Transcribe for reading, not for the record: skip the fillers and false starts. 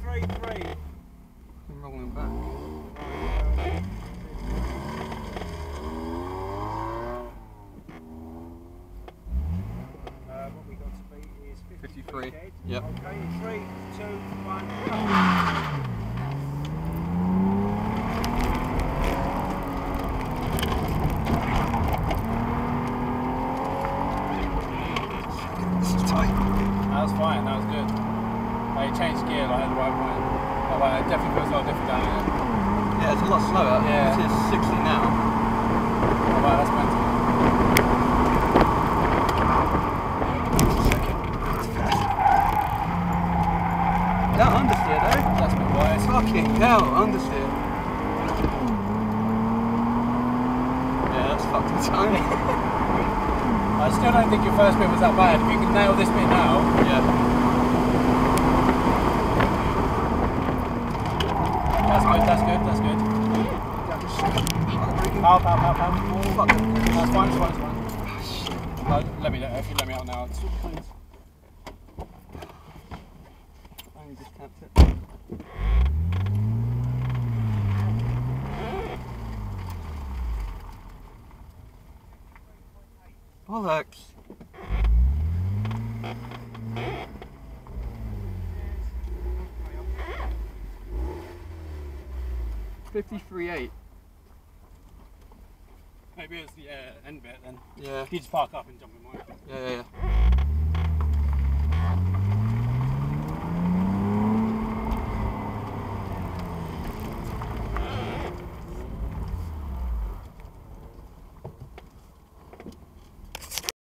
53.3. I'm rolling back. What we got to beat is 53 dead. Yep. Okay, 3, 2, 1, go. That was fine, that was good. I changed gear like at the right point. Like, it definitely feels a lot different down here. Yeah, it's a lot slower. Yeah. It is 60 now. Oh, wow, that's mental. That understeer though. That's a bit wise. Fucking hell, understeer. Yeah, that's fucking tiny. I still don't think your first bit was that bad. If you can nail this bit now. Yeah. That's good, that's good, that's good. Pow. Oh, fuck. That's fine, it's fine, it's fine. Let me know, if you let me out now. I just tapped it. Bollocks. $53.8. Maybe it's the end bit then. Yeah. You just park up and jump in mine. Yeah.